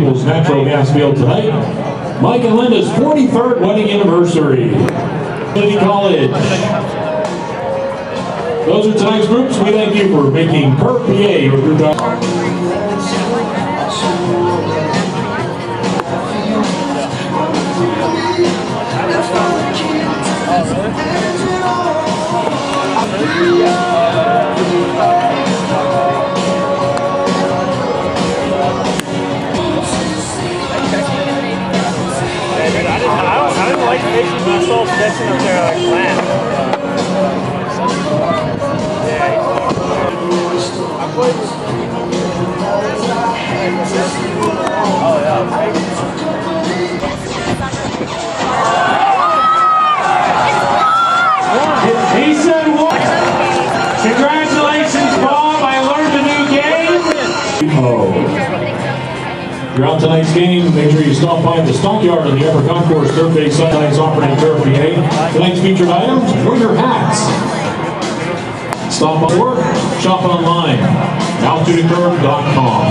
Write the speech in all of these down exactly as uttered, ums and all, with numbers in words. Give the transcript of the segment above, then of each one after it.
People's Natural Gas Field tonight. Mike and Linda's forty-third wedding anniversary. City College. Those are tonight's groups. We thank you for making Curve P A your group. I didn't like making myself dancing up there like land. Yeah. I played with Oh yeah. He said what? Congratulations, Bob. I learned a new game. Oh. You're on tonight's game. Make sure you stop by the Stockyard in the Upper Concourse third base side. Tonight's operating Curve P A. Tonight's featured items were your hats. Stop by work, shop online, Altoona Curve dot com.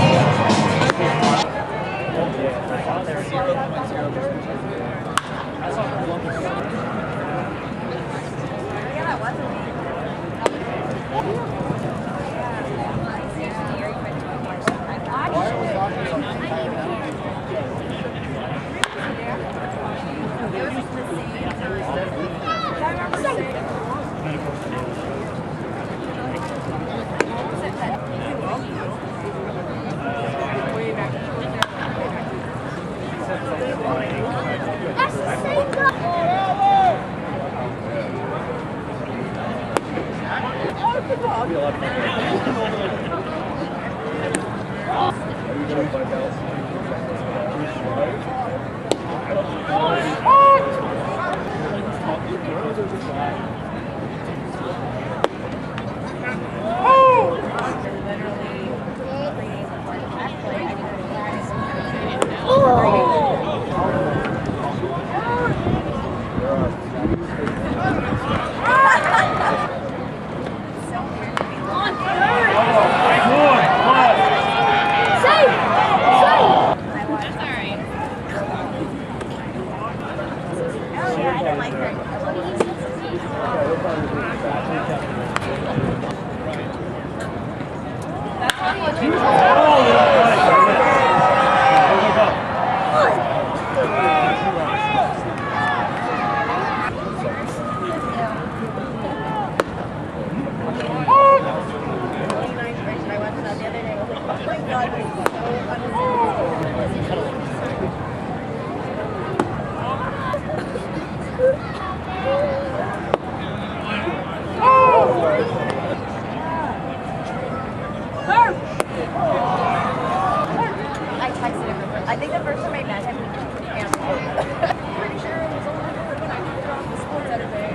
I think the first time I met him, and pretty sure it was only when I moved off the sports Saturday.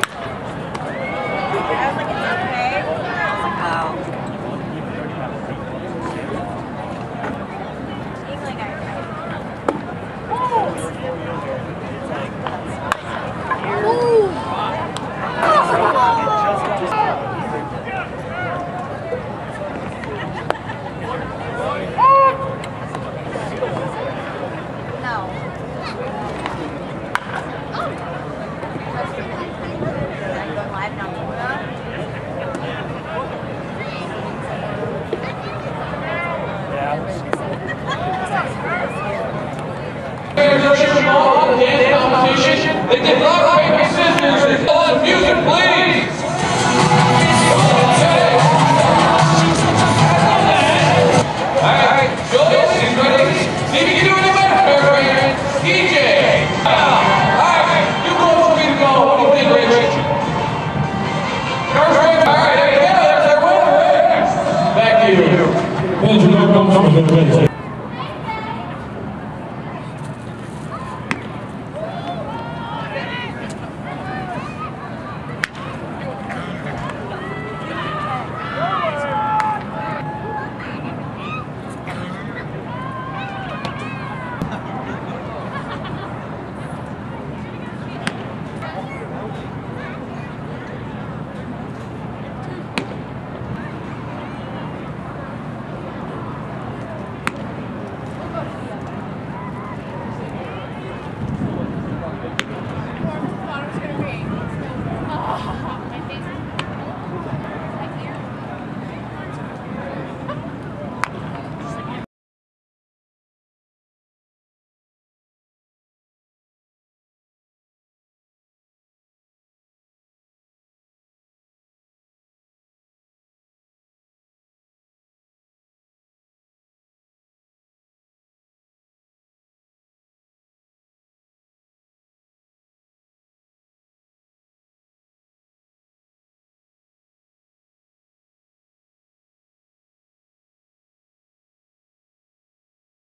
I was like, it's okay. I was like, oh. Being like, I They did rock, paper, scissors. All music, please. All right, Joyce is ready. See if you can do any better, Fairbairn. D J. All right, you go for me to go. What do you think, Rich? Perfect. All right, there you go. There's our winner. Thank you.